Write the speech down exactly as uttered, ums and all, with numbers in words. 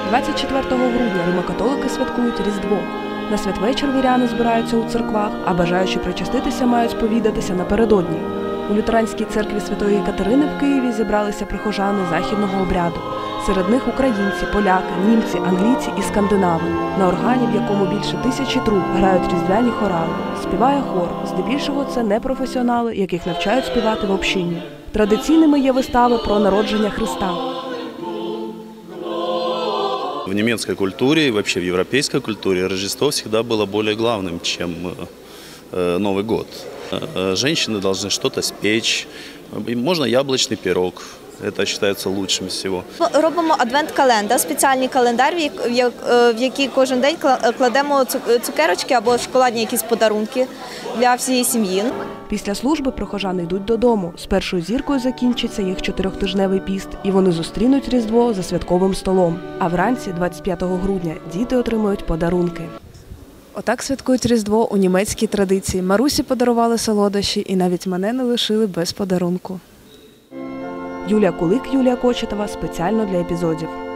двадцять четвертого грудня римокатолики святкують Різдво. На святвечір віряни збираються у церквах, а бажаючи причаститися мають сповідатися напередодні. У лютеранській церкві Святої Катерини в Києві зібралися прихожани західного обряду. Серед них українці, поляки, німці, англійці і скандинави. На органі, в якому більше тисячі труб, грають різдвяні хорали. Співає хор. Здебільшого це непрофесіонали, яких навчають співати в общині. Традиційними є вистави про народження Христа. В немецкой культуре и вообще в европейской культуре Рождество всегда было более главным, чем Новый год. Женщины должны что-то спечь, можно яблочный пирог. Це вважається лучшим з всього. Робимо адвент-календар, спеціальний календар, в який кожен день кладемо цукерочки або шоколадні якісь подарунки для всієї сім'ї. Після служби прихожани йдуть додому. З першою зіркою закінчиться їх чотирьохтижневий піст, і вони зустрінуть Різдво за святковим столом. А вранці, двадцять п'ятого грудня, діти отримують подарунки. Отак святкують Різдво у німецькій традиції. Марусі подарували солодощі і навіть мене не лишили без подарунку. Юлія Кулик, Юлія Кочетова спеціально для епізодів.